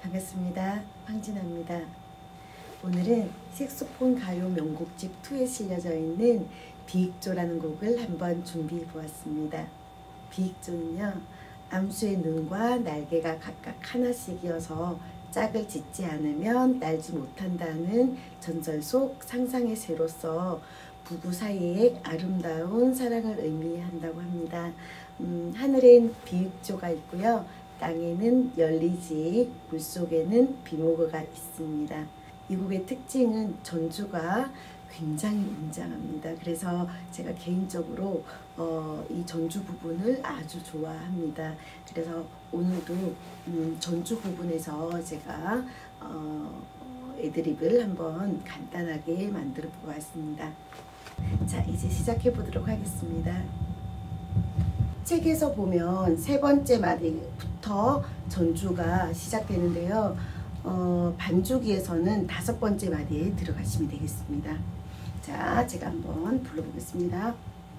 반갑습니다. 황진아입니다. 오늘은 색소폰 가요 명곡집 2에 실려져 있는 비익조라는 곡을 한번 준비해 보았습니다. 비익조는요, 암수의 눈과 날개가 각각 하나씩이어서 짝을 짓지 않으면 날지 못한다는 전설 속 상상의 새로서 부부 사이의 아름다운 사랑을 의미한다고 합니다. 하늘엔 비익조가 있고요. 땅에는 열리지, 물속에는 비모그가 있습니다. 이 곡의 특징은 전주가 굉장히 웅장합니다. 그래서 제가 개인적으로 이 전주 부분을 아주 좋아합니다. 그래서 오늘도 전주 부분에서 제가 애드립을 한번 간단하게 만들어 보았습니다. 자, 이제 시작해 보도록 하겠습니다. 책에서 보면 세 번째 마디부터 전주가 시작되는데요. 반주기에서는 5번째 마디에 들어가시면 되겠습니다. 자, 제가 한번 불러보겠습니다.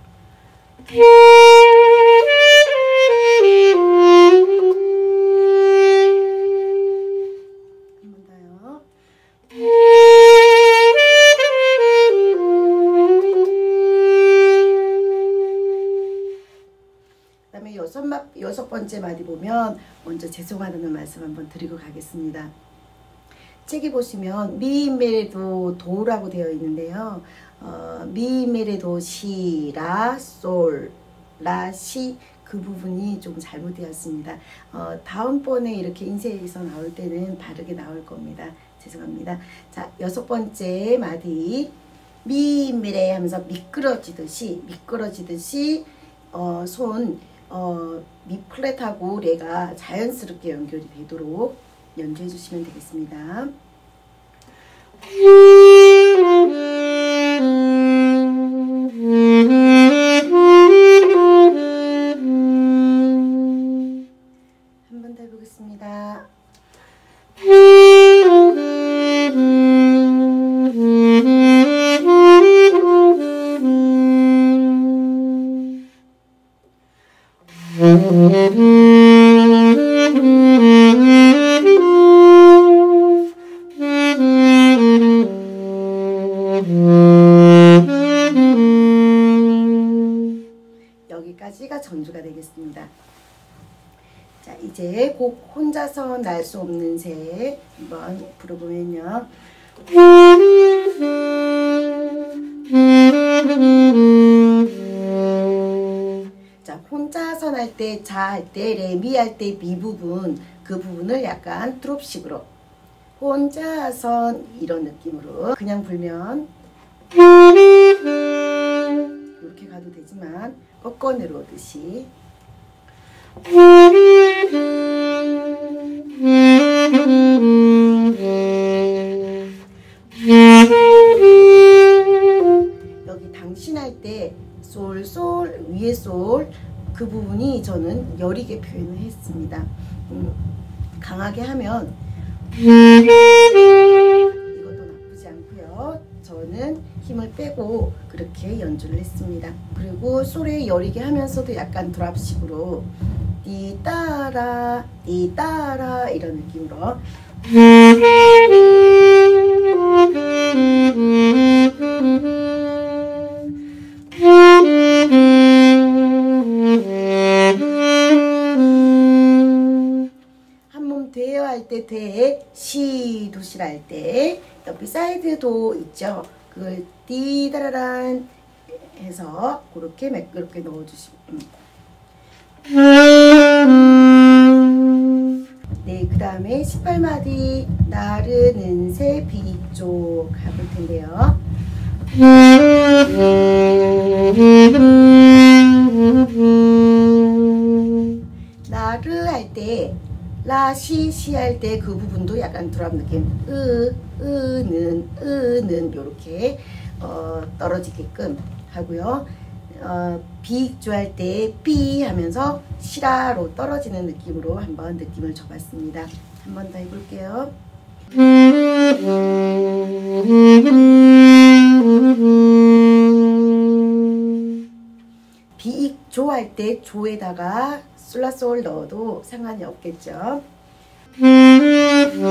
여섯 번째 마디 보면 먼저 죄송하다는 말씀 한번 드리고 가겠습니다. 책에 보시면 미메레도 도라고 되어 있는데요. 미메레도 시, 라, 솔, 라, 시 그 부분이 좀 잘못되었습니다. 다음번에 이렇게 인쇄해서 나올 때는 바르게 나올 겁니다. 죄송합니다. 자, 6번째 마디 미메레 하면서 미끄러지듯이 손 미 플랫하고 레가 자연스럽게 연결이 되도록 연주해 주시면 되겠습니다. 한 번 더 해보겠습니다. 여기까지가 전주가 되겠습니다. 자, 이제 곡 혼자서 날 수 없는 새 한번 불어보면요. 자, 혼자서 날 때, 자 할 때, 레, 미 할 때 미 부분, 그 부분을 약간 드롭식으로 혼자서 이런 느낌으로 그냥 불면 이렇게 가도 되지만 꺾어 내려오듯이 여기 당신 할 때 솔, 솔, 위에 솔 그 부분이 저는 여리게 표현을 했습니다. 강하게 하면 이것도 나쁘지 않고요. 저는 힘을 빼고 그렇게 연주를 했습니다. 그리고 솔에 여리게 하면서도 약간 드랍식으로 니 따라 이런 느낌으로 한몸 되어 할 때 돼, 시, 도시라 할 때 옆에 사이드도 있죠. 그걸 띠다라란 해서 그렇게 매끄럽게 넣어주시면 네, 그 다음에 18마디 나르는 새 비익조 가볼 텐데요. 나르 할 때 라, 시 할 때 그 부분도 약간 드랍 느낌 으는 요렇게 떨어지게끔 하고요. 비익조 할 때 삐 하면서 시라로 떨어지는 느낌으로 한번 느낌을 줘봤습니다. 한 번 더 해볼게요. 비익조 할 때 조에다가 솔라솔 넣어도 상관이 없겠죠.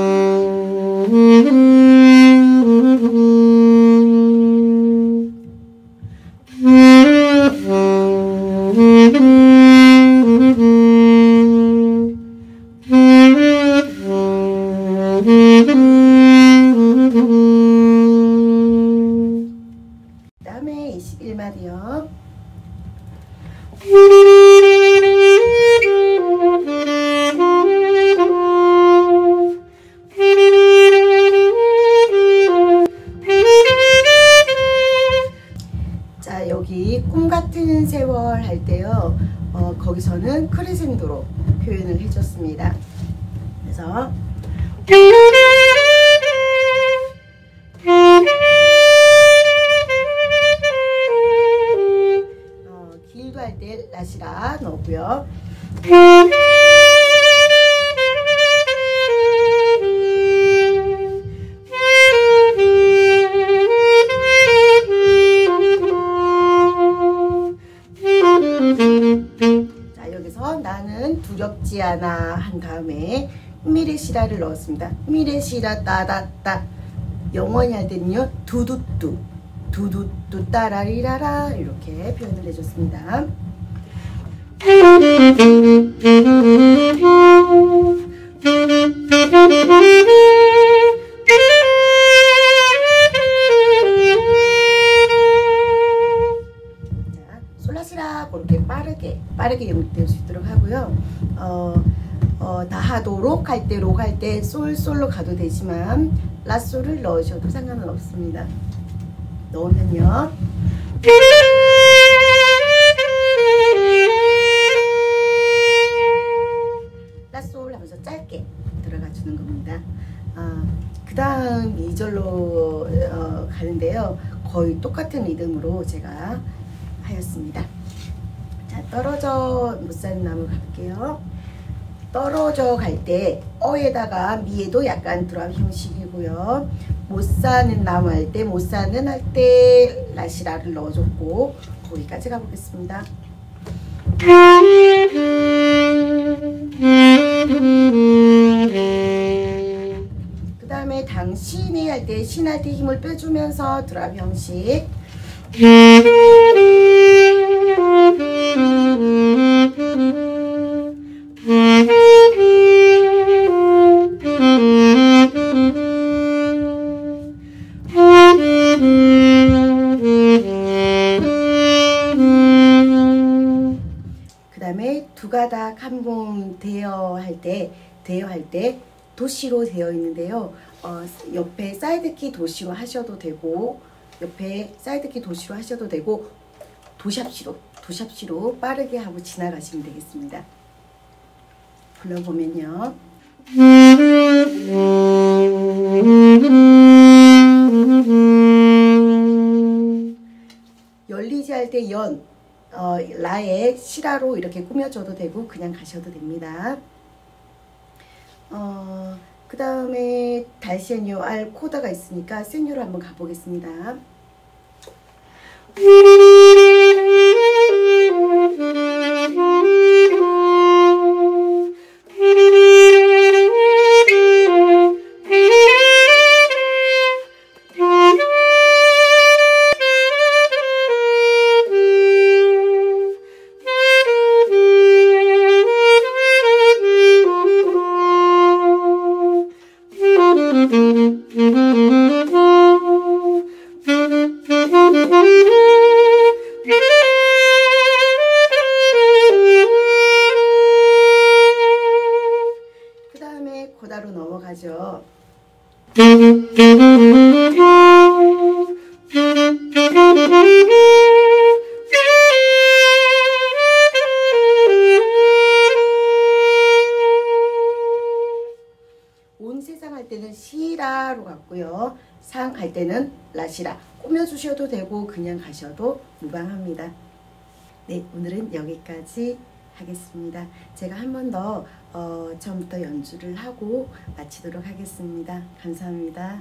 다음에 21마디요. 자, 여기 꿈같은 세월 할 때요, 거기서는 크레센도로 표현을 해줬습니다. 그래서 길도 할 때 라시라 넣고요. 자, 여기서 나는 두렵지 않아 한 다음에 미레시라를 넣었습니다. 미레시라 따다따. 영원히 할 때는요, 두두뚜 두두뚜 따라리라라 이렇게 표현을 해줬습니다. 자, 솔라시라 그렇게 빠르게 연습될 수 있도록 하고요. 다하도 록 할 때 솔로 가도 되지만 라솔을 넣으셔도 상관은 없습니다. 넣으면요, 라솔 하면서 짧게 들어가 주는 겁니다. 그 다음 2절로 가는데요, 거의 똑같은 리듬으로 제가 하였습니다. 자, 떨어져 못 사는 나무 갈게요. 떨어져 갈 때 어에다가 미에도 약간 드랍 형식이고요. 못 사는 나무 할 때, 못 사는 할 때 라시라를 넣어줬고, 거기까지 가보겠습니다. 그 다음에 당신이 할 때, 신할 때 힘을 빼주면서 드랍 형식. 그 다음에 두 가닥 한 번 대여 할 때 도시로 되어 있는데요. 옆에 사이드키 도시로 하셔도 되고, 도샵시로 빠르게 하고 지나가시면 되겠습니다. 불러보면요. 열리지 할 때 라에 시라로 이렇게 꾸며줘도 되고 그냥 가셔도 됩니다. 그 다음에 달시엔요 알 코다가 있으니까 센요로 한번 가보겠습니다. 그 다음에 고다로 넘어가죠. 온 세상 할 때는 시라로 갔고요. 상 할 때는 라시라. 꾸며주셔도 되고 그냥 가셔도 무방합니다. 네, 오늘은 여기까지 하겠습니다. 제가 한 번 더 처음부터 연주를 하고 마치도록 하겠습니다. 감사합니다.